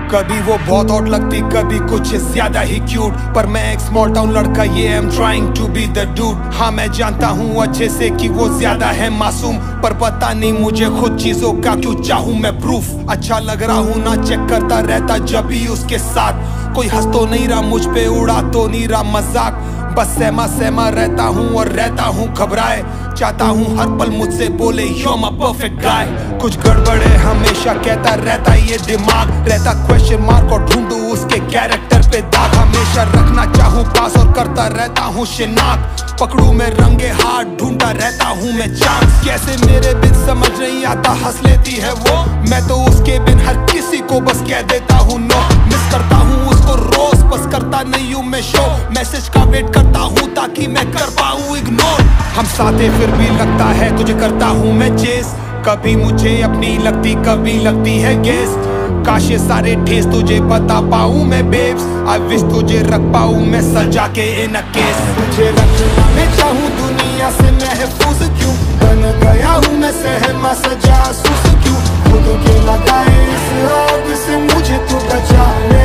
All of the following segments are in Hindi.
कभी वो बहुत हॉट लगती, कभी कुछ ज्यादा ही क्यूट, पर मैं एक स्मॉल टाउन लड़का, ये I am trying to be the dude. हाँ मैं जानता हूँ अच्छे से कि वो ज्यादा है मासूम, पर पता नहीं मुझे खुद चीजों का क्यों चाहूँ मैं प्रूफ। अच्छा लग रहा हूँ ना चेक करता रहता जब भी उसके साथ, कोई हंस तो नहीं रहा मुझ पे, उड़ा तो नहीं रहा मजाक, बस सहमा सहमा रहता हूँ और रहता हूँ घबराए, चाहता हूँ हर पल मुझसे बोले you're my perfect guy। कुछ गड़बड़ है हमेशा कहता रहता ये दिमाग, रहता क्वेश्चन मार्क और ढूंढूं उसके कैरेक्टर पे दाग, हमेशा रखना चाहूँ पास और करता रहता हूँ शिनाख्त, पकड़ू मैं रंगे हाथ ढूंढता रहता हूँ मैं चांस। कैसे मेरे बिन समझ नहीं आता, हंस लेती है वो, मैं तो उसके बिन हर किसी को बस कह देता हूँ नो। मिस करता हूँ उसको रोज, बस करता नहीं हूँ मैं शो, मैसेज का वेट करता हूँ ताकि मैं कर पाऊँ इग्नोर। हम साथ हैं फिर भी लगता है तुझे करता हूँ मैं चेस, कभी मुझे अपनी लगती कभी लगती है गेस्ट, काश ये सारे ठेस तुझे बता पाऊँ मैं बेब्स, आई विश तुझे रख पाऊँ मैं सजा के इन अ केस। तुझे रखना मैं चाहूँ दुनिया से महफूज क्यों, बन गया हूँ मैं सहमा सजा सुस क्यों, खुद के लगाए इस आग से मुझे तू बचा ले,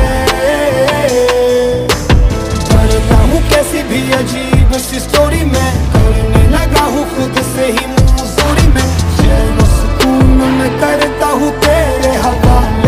भरता हूँ कैसी भी अजीब सी स्टोरी में, करने लगा हूँ खुद से ही मुंहजोरी में, चैन और सुकून में करता हूँ तेरे हवाले।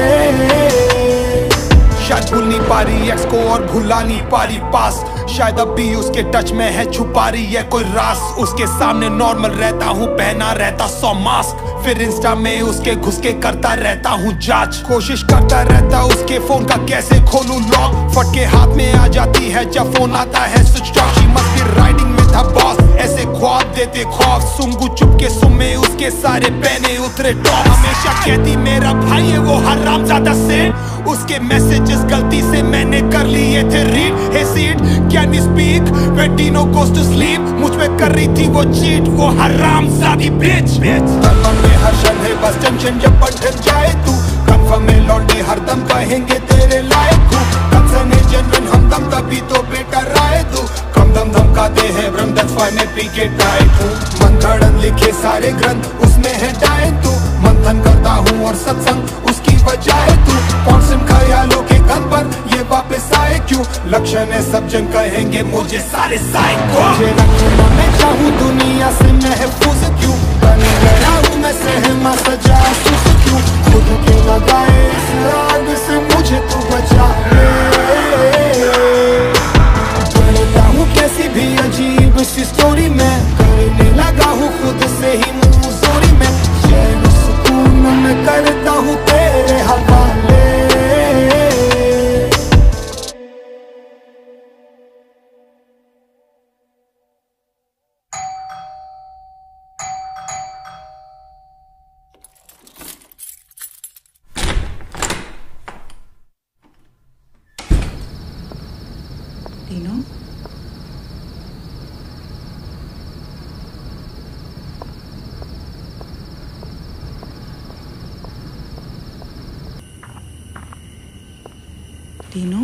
शायद भूल नहीं पा रही एक्स को और भुला नहीं पा रही पास, शायद अब भी उसके टच में है छुपा रही है कोई राज, उसके सामने नॉर्मल रहता हूँ पहना रहता 100 मास्क, फिर इंस्टा में उसके घुस के करता रहता हूँ जांच, कोशिश करता रहता उसके फोन का कैसे खोलूं लॉक, फटके हाथ में आ जाती है जब फोन आता है switch off, she must be riding with her boss, ऐसे ख्वाब देते खौफ, सुंगू चुपके सुमे उसके सारे पहने उतरे टॉप, हमेशा कहती मेरा भाई है वो हरामजादा से, उसके मैसेजेस गलती से मैंने कर लिए थे read, hey Sid can we speak when Tino goes to sleep, मुझ पे कर रही थी वो चीट वो हरामजादी बिच। कंफर्म में हर क्षण है बस टेंशन जब बंधन जाए तू, कंफर्म में लौंडे हरदम कहेंगे तेरे लायक हूँ, कंसर्न है जेन्युइन हमदम तभी तो बेटा राय तू, कम दम धमकाते हैं ब्रह्मदत्त में पी के टाइट हूँ, मंथन लिखे सारे ग्रंथ उसमें है डायन तू, मंथन करता हूँ और सत्संग उसकी वजह है तू, कौन सिम ख्यालों के गन पर ये वापस आए क्यों, लक्षण है सब जन कहेंगे मुझे सारे साइको। मुझे रखना मैं चाहूँ दुनिया से महफूज क्यों, बन गया हूँ मैं सहमा सजा सुस क्यों, खुद के लगाए इस आग से मुझे तू बचा ले, बनता हूँ कैसी भी अजीब सी स्टोरी में, करने लगा हूँ खुद से ही मुंहजोरी में, चैन सुकून में करता हूँ तेरे हवाले। टीनो, टीनो,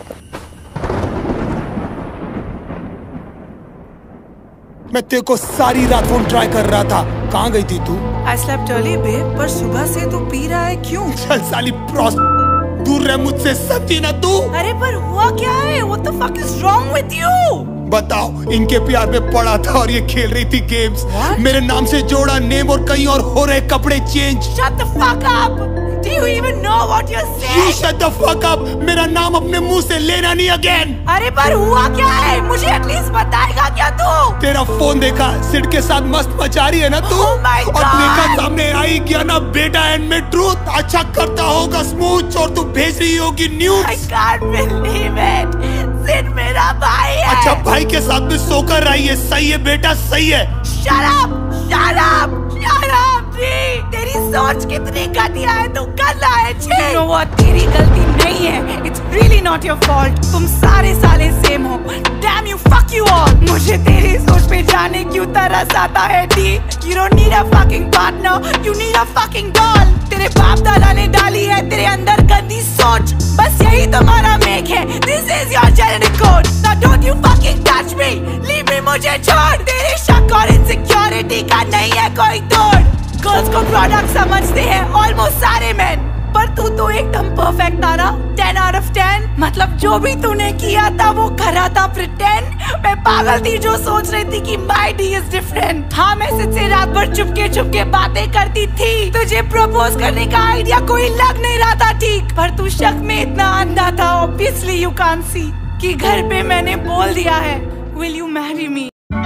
मैं तेरे को सारी रात फोन ट्राई कर रहा था, कहाँ गई थी तू? I slept early babe, पर सुबह से तू पी रहा है क्यों? चल साली प्रॉस, दूर रह मुझसे समझी ना तू। अरे पर हुआ क्या है? What the fuck is wrong with you? बताओ, इनके प्यार में पड़ा था और ये खेल रही थी गेम्स, मेरे नाम से जोड़ा नेम और कहीं और हो रहे कपड़े change. Shut the fuck up! Do you even know what you're saying? You shut the fuck up! मेरा नाम अपने मुंह से लेना नहीं अगेन। अरे पर हुआ क्या है? मुझे एटलीस्ट बताएगा क्या तू? तेरा फोन देखा, सिड के साथ मस्त मचा रही है ना तू? Oh my God! और देखा सामने आई क्या ना बेटा एंड में ट्रूथ अच्छा करता होगा स्मूथ और तू भेज रही होगी news. I can't believe it! Sid मेरा भाई है। अच्छा भाई के साथ में सोकर आई है, सही है बेटा सही है। Shut up! Shut up! Shut up! तेरी सोच कितनी घटिया है, तू कर रहा है। You know what? तेरी गलती नहीं है। It's really not your fault. तुम सारे साले सेम हो। Damn you, fuck you all. मुझे तेरी सोच पे जाने क्यों तरस आता है डी? You don't need a fucking partner. You need a fucking doll. तेरे बाप दादा ने डाली है तेरे अंदर गंदी सोच, बस यही तुम्हारा मेक है। This is your genetic code. Now don't you fucking touch me. Leave me, मुझे छोड़। तेरी शक और इनसिक्योरिटी का नहीं है कोई तोड़। गर्ल्स को प्रोडक्ट समझते हैं ऑलमोस्ट सारे मैन। पर तू तो एकदम परफेक्ट था ना। 10 out of 10। मतलब जो भी तूने किया था वो करा था प्रिटेंड। मैं पागल थी जो सोच रही थी कि माय डी इज डिफरेंट। हाँ मैं तुझसे रात भर चुपके बातें करती थी। तुझे प्रपोज करने का आइडिया कोई लग नहीं रहा था ठीक, पर तू शक में इतना अंधा था ऑब्वियसली यू कांट सी कि घर पे मैंने बोल दिया है विल यू मैरी मी।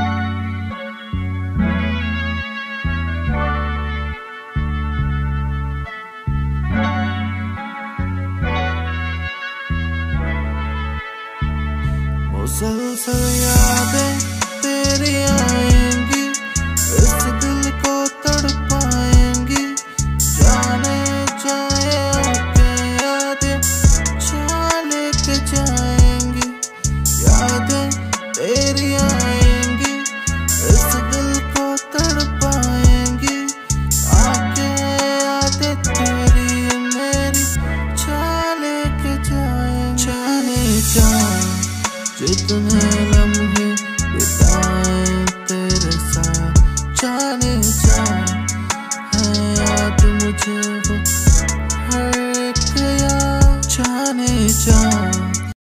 मुसलसल यादें तेरी आएंगी, इस दिल को तड़पाएंगी। जाने जाए आके यादें छाले के जाएंगी। यादें तेरी आएंगी, इस दिल को तड़पाएंगी। आके यादें तेरी मेरी छाले के जाएंगी। जाने जा जितने लम्हे बिताए तेरे साथ, जाने जा है याद मुझे वो हर एक याद। जाने जा